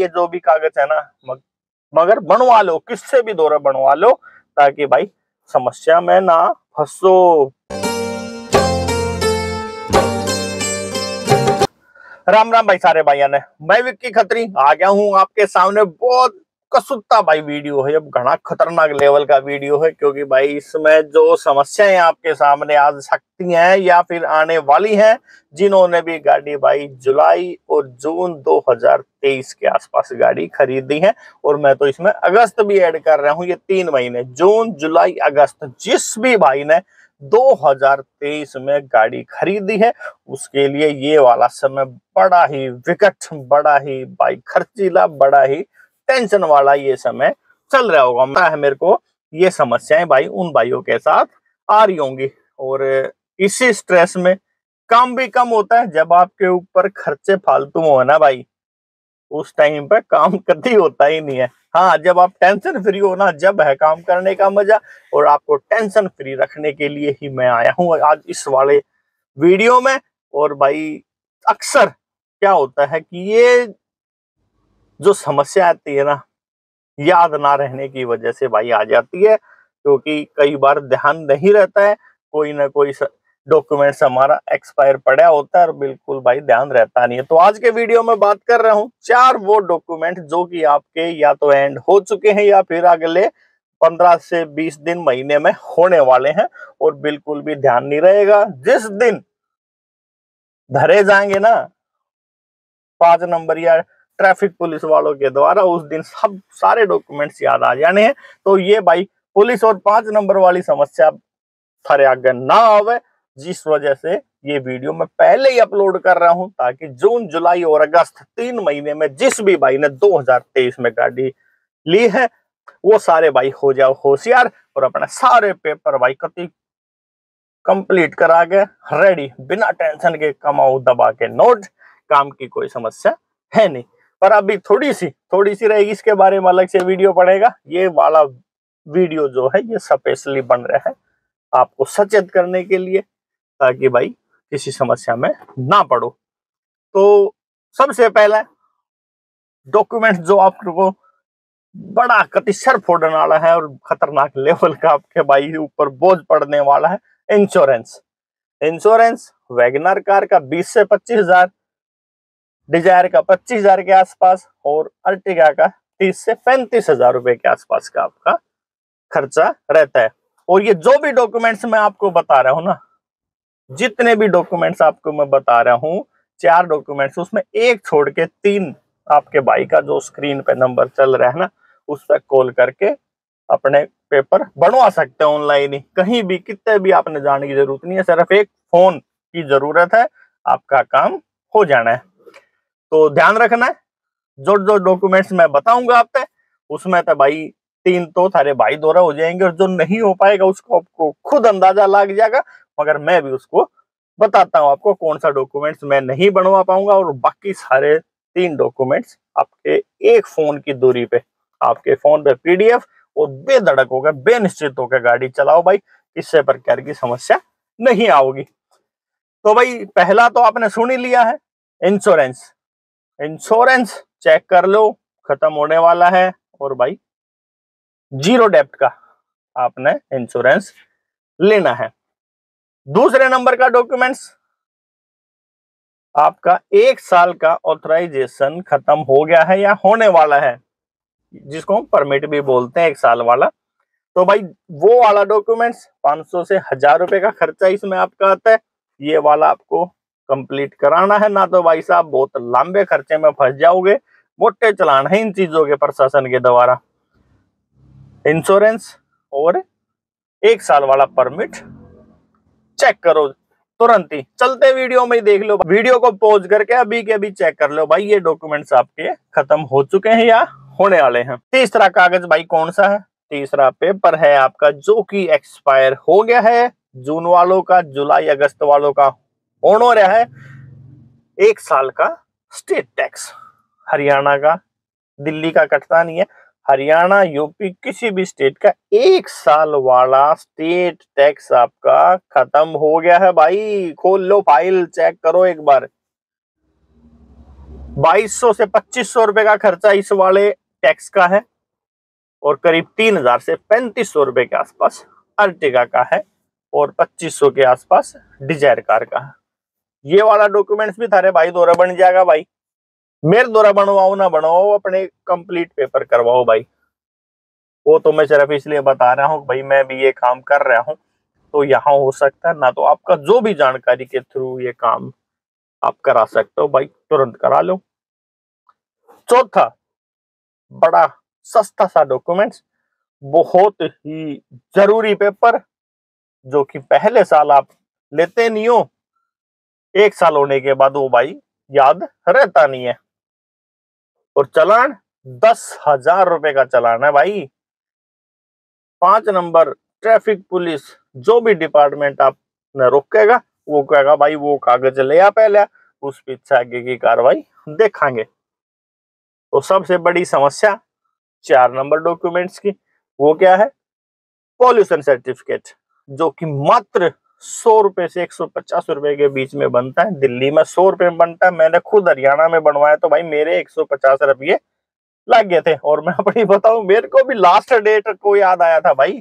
ये जो भी कागज है ना, मगर बनवा लो, किससे भी दौरा बनवा लो, ताकि भाई समस्या में ना फंसो। राम राम भाई सारे भाइयों ने, मैं विक्की खत्री आ गया हूँ आपके सामने। बहुत कसुत्ता भाई वीडियो है, अब घना खतरनाक लेवल का वीडियो है, क्योंकि भाई इसमें जो समस्याएं आपके सामने आ सकती हैं या फिर आने वाली हैं, जिन्होंने भी गाड़ी भाई जुलाई और जून 2023 के आसपास गाड़ी खरीदी है, और मैं तो इसमें अगस्त भी ऐड कर रहा हूँ, ये 3 महीने जून जुलाई अगस्त, जिस भी भाई ने 2023 में गाड़ी खरीदी है उसके लिए ये वाला समय बड़ा ही विकट, बड़ा ही भाई खर्चीला, बड़ा ही टेंशन वाला ये समय चल रहा होगा। पता है मेरे को ये समस्याएं भाई उन भाइयों के साथ आ रही होंगी, और इसी स्ट्रेस में काम भी कम होता है। जब आपके ऊपर खर्चे फालतू हो ना भाई, उस टाइम पे काम कभी होता ही नहीं है। हाँ, जब आप टेंशन फ्री हो ना, जब है काम करने का मजा, और आपको टेंशन फ्री रखने के लिए ही मैं आया हूँ आज इस वाले वीडियो में। और भाई अक्सर क्या होता है कि ये जो समस्या आती है ना, याद ना रहने की वजह से भाई आ जाती है, क्योंकि कई बार ध्यान नहीं रहता है, कोई ना कोई डॉक्यूमेंट्स हमारा एक्सपायर पड़ा होता है और बिल्कुल भाई ध्यान रहता नहीं है। तो आज के वीडियो में बात कर रहा हूँ 4 वो डॉक्यूमेंट जो कि आपके या तो एंड हो चुके हैं या फिर अगले 15 से 20 दिन महीने में होने वाले हैं, और बिल्कुल भी ध्यान नहीं रहेगा। जिस दिन धरे जाएंगे ना 5 नंबर या ट्रैफिक पुलिस वालों के द्वारा, उस दिन सब सारे डॉक्यूमेंट्स याद आ जाने हैं। तो ये भाई पुलिस और 5 नंबर वाली समस्या थारे आगे ना आवे, जिस वजह से ये वीडियो मैं पहले ही अपलोड कर रहा हूं, ताकि जून जुलाई और अगस्त 3 महीने में जिस भी भाई ने 2023 में गाड़ी ली है वो सारे भाई हो जाओ होशियार, और अपने सारे पेपर भाई कति कंप्लीट करा के रेडी, बिना टेंशन के कमाओ दबा के नोट। काम की कोई समस्या है नहीं, पर अभी थोड़ी सी रहेगी, इसके बारे में अलग से वीडियो पड़ेगा। ये वाला वीडियो जो है ये स्पेशली बन रहा है आपको सचेत करने के लिए, ताकि भाई किसी समस्या में ना पड़ो। तो सबसे पहला डॉक्यूमेंट जो आपको बड़ा कति सर फोड़ने वाला है और खतरनाक लेवल का आपके भाई ऊपर बोझ पड़ने वाला है, इंश्योरेंस। इंश्योरेंस वैगनर कार का 20 से 25,000, डिजायर का 25,000 के आसपास, और अर्टिगा का 30 से 35,000 रुपए के आसपास का आपका खर्चा रहता है। और ये जो भी डॉक्यूमेंट्स मैं आपको बता रहा हूं ना, जितने भी डॉक्यूमेंट्स आपको मैं बता रहा हूँ, 4 डॉक्यूमेंट्स, उसमें एक छोड़ के 3 आपके भाई का जो स्क्रीन पे नंबर चल रहा है ना, उस पर कॉल करके अपने पेपर बनवा सकते हैं ऑनलाइन ही, कहीं भी, कितने भी आपने जाने की जरूरत नहीं है, सिर्फ एक फोन की जरूरत है, आपका काम हो जाना है। तो ध्यान रखना है, जो जो डॉक्यूमेंट्स मैं बताऊंगा आप पे, उसमें तो भाई 3 तो थारे भाई द्वारा हो जाएंगे, और जो नहीं हो पाएगा उसको आपको खुद अंदाजा लग जाएगा, मगर मैं भी उसको बताता हूँ आपको कौन सा डॉक्यूमेंट्स मैं नहीं बनवा पाऊंगा, और बाकी सारे 3 डॉक्यूमेंट्स आपके एक फोन की दूरी पे, आपके फोन पे पीडीएफ, और बेधड़क होकर बेनिश्चित होकर गाड़ी चलाओ भाई, इससे प्रकार की समस्या नहीं आओगी। तो भाई पहला तो आपने सुन ही लिया है, इंश्योरेंस। इंश्योरेंस चेक कर लो, खत्म होने वाला है, और भाई जीरो डेप्ट का आपने इंश्योरेंस लेना है। दूसरे नंबर का डॉक्यूमेंट्स, आपका 1 साल का ऑथराइजेशन खत्म हो गया है या होने वाला है, जिसको हम परमिट भी बोलते हैं, 1 साल वाला। तो भाई वो वाला डॉक्यूमेंट्स 500 से 1000 रुपए का खर्चा इसमें आपका आता है, ये वाला आपको कंप्लीट कराना है, ना तो भाई साहब बहुत लंबे खर्चे में फंस जाओगे। मोटे चलान है इन चीजों के प्रशासन के द्वारा। इंश्योरेंस और 1 साल वाला परमिट चेक करो तुरंत ही, चलते वीडियो में ही देख लो, वीडियो को पॉज करके अभी के अभी चेक कर लो भाई ये डॉक्यूमेंट्स आपके खत्म हो चुके हैं या होने वाले हैं। तीसरा कागज भाई कौन सा है? तीसरा पेपर है आपका जो कि एक्सपायर हो गया है, जून वालों का, जुलाई अगस्त वालों का होने रहा है। 1 साल का स्टेट टैक्स, हरियाणा का, दिल्ली का कटता नहीं है, हरियाणा यूपी किसी भी स्टेट का 1 साल वाला स्टेट टैक्स आपका खत्म हो गया है भाई। खोल लो फाइल, चेक करो एक बार। 2200 से 2500 रुपए का खर्चा इस वाले टैक्स का है और करीब 3000 से 3500 रुपए के आसपास अर्टिगा का है और 2500 के आसपास डिजायर कार का है। ये वाला डॉक्यूमेंट्स भी थारे भाई द्वारा बन जाएगा भाई। मेरे द्वारा बनवाओ ना बनवाओ, अपने कंप्लीट पेपर करवाओ भाई। वो तो मैं सिर्फ इसलिए बता रहा हूँ भाई मैं भी ये काम कर रहा हूँ, तो यहाँ हो सकता है ना, तो आपका जो भी जानकारी के थ्रू ये काम आप करा सकते हो भाई, तुरंत करा लो। चौथा, बड़ा सस्ता सा डॉक्यूमेंट्स, बहुत ही जरूरी पेपर, जो कि पहले साल आप लेते नहीं हो, 1 साल होने के बाद वो भाई याद रहता नहीं है। और चालान 10,000 रुपए का चालान है भाई। 5 नंबर ट्रैफिक पुलिस, जो भी डिपार्टमेंट आपने रोकेगा वो कहेगा भाई वो कागज ले आ पहले, उस पीछे आगे की कार्रवाई देखेंगे। तो सबसे बड़ी समस्या 4 नंबर डॉक्यूमेंट्स की, वो क्या है? पॉल्यूशन सर्टिफिकेट, जो कि मात्र 100 रुपए से 150 रुपए के बीच में बनता है। दिल्ली में 100 रुपए में बनता है, मैंने खुद हरियाणा में बनवाया तो भाई मेरे 150 रुपये लग गए थे। और मैं अपनी बताऊं, मेरे को भी लास्ट डेट को याद आया था भाई,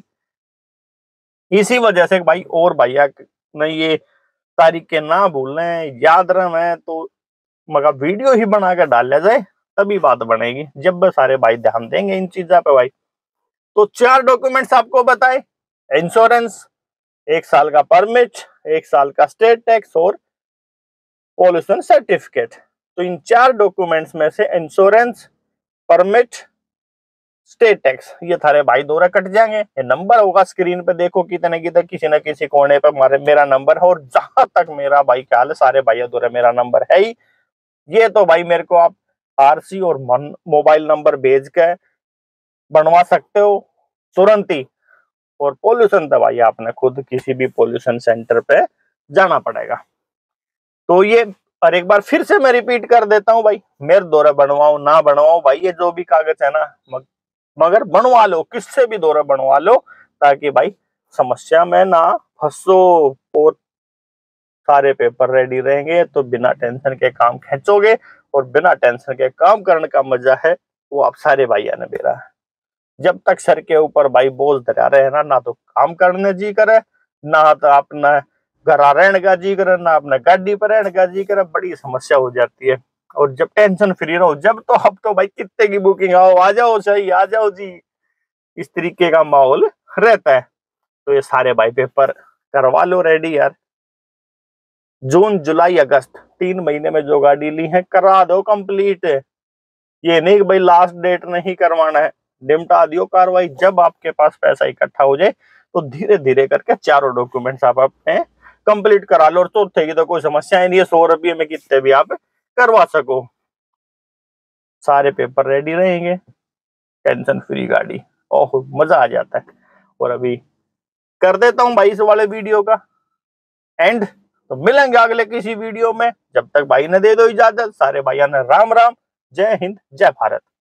इसी वजह से भाई। और भैया नहीं ये तारीख के ना भूलने, याद रहे तो मगर वीडियो ही बना के डाल जाए, तभी बात बनेगी, जब सारे भाई ध्यान देंगे इन चीजों पे भाई। तो 4 डॉक्यूमेंट्स आपको बताए, इंश्योरेंस, 1 साल का परमिट, 1 साल का स्टेट टैक्स और पॉल्यूशन सर्टिफिकेट। तो इन 4 डॉक्यूमेंट्स में से इंश्योरेंस, परमिट, स्टेट टैक्स, ये थारे भाई द्वारा कट जाएंगे। ये नंबर होगा स्क्रीन पे, देखो कितने कितने किसी न किसी कोने पे मेरा नंबर है। और जहां तक मेरा भाई ख्याल है, सारे भाइयों द्वारा मेरा नंबर है ही। ये तो भाई मेरे को आप आरसी और मोबाइल नंबर भेज के बनवा सकते हो तुरंत ही। और पॉल्यूशन तो भाई आपने खुद किसी भी पॉल्यूशन सेंटर पे जाना पड़ेगा। तो ये, और एक बार फिर से मैं रिपीट कर देता हूँ भाई, मेरे द्वारा बनवाओ ना बनवाओ भाई, ये जो भी कागज है ना, मगर बनवा लो, किससे भी द्वारा बनवा लो, ताकि भाई समस्या में ना फंसो। और सारे पेपर रेडी रहेंगे तो बिना टेंशन के काम खींचोगे, और बिना टेंशन के काम करने का मजा है वो आप सारे भाइयों ने मेरा। जब तक सर के ऊपर भाई बोझ धरा रहे ना, ना तो काम करने जी करे, ना तो अपना घर रहने का जी करे, ना अपने गाड़ी पर रहने का जी करे, बड़ी समस्या हो जाती है। और जब टेंशन फ्री रहो, जब तो अब तो भाई कितने की बुकिंग, आओ आ जाओ, सही आ जाओ जी, इस तरीके का माहौल रहता है। तो ये सारे भाई पेपर करवा लो रेडी यार। जून जुलाई अगस्त 3 महीने में जो गाड़ी ली है करा दो कंप्लीट। ये नहीं कि भाई लास्ट डेट नहीं करवाना है, निपटा दियो कार्रवाई। जब आपके पास पैसा इकट्ठा हो जाए तो धीरे धीरे करके 4 डॉक्यूमेंट्स आप अपने कंप्लीट करा लो। और चौथे की तो कोई समस्या ही नहीं है, 100 रुपये में कितने भी आप करवा सको। सारे पेपर रेडी रहेंगे, टेंशन फ्री गाड़ी, ओह मजा आ जाता है। और अभी कर देता हूँ भाई इस वाले वीडियो का एंड, तो मिलेंगे अगले किसी वीडियो में। जब तक भाई ने दे दो इजाजत, सारे भाइयों ने राम राम, जय हिंद, जय भारत।